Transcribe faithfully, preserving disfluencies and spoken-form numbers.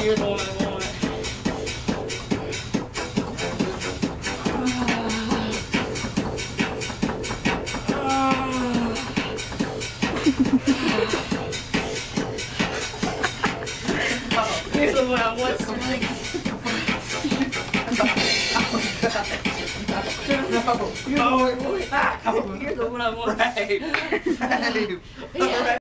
You're the one I want. Here's the one I want. No, you're the one I want. You're the one I want. Right. Right. Yeah.